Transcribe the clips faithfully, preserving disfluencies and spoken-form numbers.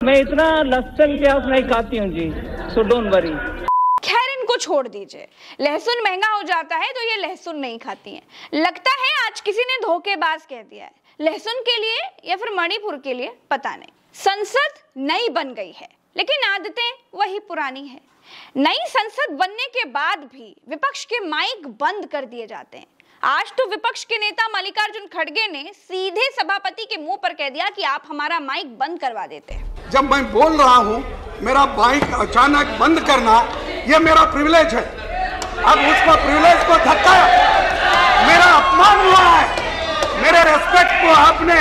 मैं इतना लहसुन प्याज नहीं खाती हूँ जी, सो डोंट वरी। खैर इनको छोड़ दीजिए, लहसुन महंगा हो जाता है तो ये लहसुन नहीं खाती हैं। लगता है आज किसी ने धोखेबाज कह दिया है, लहसुन के लिए या फिर मणिपुर के लिए पता नहीं। संसद नई बन गई है लेकिन आदतें वही पुरानी है। नई संसद बनने के बाद भी विपक्ष के माइक बंद कर दिए जाते हैं। आज तो विपक्ष के नेता मल्लिकार्जुन खड़गे ने सीधे सभापति के मुंह पर कह दिया कि आप हमारा माइक बंद करवा देते हैं। जब मैं बोल रहा हूं, मेरा माइक अचानक बंद करना ये मेरा प्रिविलेज है। अब उसको प्रिविलेज को धक्का, मेरा अपमान हुआ है। मेरे रेस्पेक्ट को आपने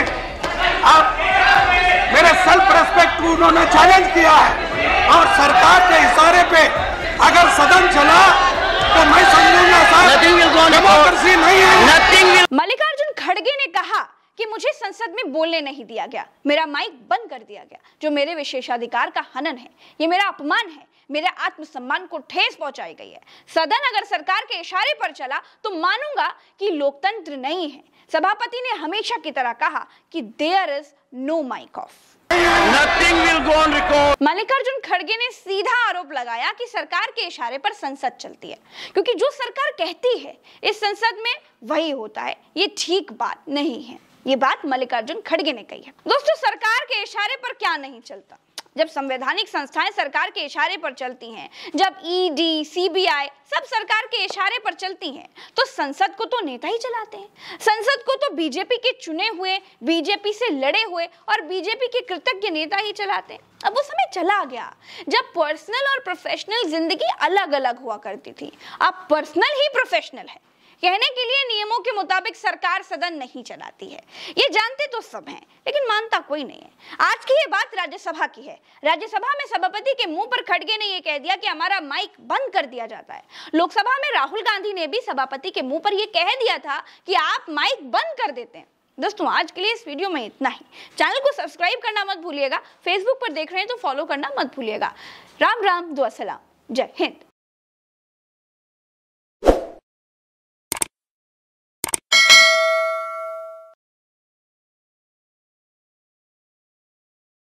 आप मेरे सेल्फ रेस्पेक्ट को उन्होंने चैलेंज किया है और सरकार के इशारे पे अगर सदन चला तो मैं समझूंगा सर डेमोक्रेसी नहीं है। मल्लिकार्जुन खड़गे ने कहा कि मुझे संसद में बोलने नहीं दिया गया, मेरा माइक बंद कर दिया गया, जो मेरे विशेषाधिकार का हनन है, ये मेरा अपमान है, मेरे आत्मसम्मान को ठेस पहुंचाई गई है। सदन अगर सरकार के इशारे पर चला तो मानूंगा कि लोकतंत्र नहीं है। सभापति ने हमेशा की तरह कहा कि there is no mic off. Nothing will go on record. Mallikarjun खड़गे ने सीधा आरोप लगाया कि सरकार के इशारे पर संसद चलती है, क्योंकि जो सरकार कहती है इस संसद में वही होता है। ये ठीक बात नहीं है। ये बात मल्लिकार्जुन खड़गे ने कही है। दोस्तों, सरकार के इशारे पर क्या नहीं चलता? जब संवैधानिक संस्थाएं सरकार के इशारे पर चलती हैं, जब ईडी, सीबीआई सब सरकार के इशारे पर चलती हैं, तो संसद को तो नेता ही चलाते हैं। संसद को तो बीजेपी के चुने हुए, बीजेपी से लड़े हुए और बीजेपी के कृतज्ञ नेता ही चलाते हैं। अब वो समय चला गया जब पर्सनल और प्रोफेशनल जिंदगी अलग अलग हुआ करती थी। अब पर्सनल ही प्रोफेशनल है। कहने के लिए नियमों के मुताबिक सरकार सदन नहीं चलाती है, ये जानते तो सब हैं, लेकिन मानता कोई नहीं है। आज की ये बात राज्यसभा की है। राज्यसभा में सभापति के मुंह पर खड़गे ने ये कह दिया कि हमारा माइक बंद कर दिया जाता है। लोकसभा में राहुल गांधी ने भी सभापति के मुंह पर ये कह दिया था कि आप माइक बंद कर देते हैं। दोस्तों, आज के लिए इस वीडियो में इतना ही। चैनल को सब्सक्राइब करना मत भूलिएगा। फेसबुक पर देख रहे हैं तो फॉलो करना मत भूलिएगा। राम राम, दुआ सलाम, जय हिंद।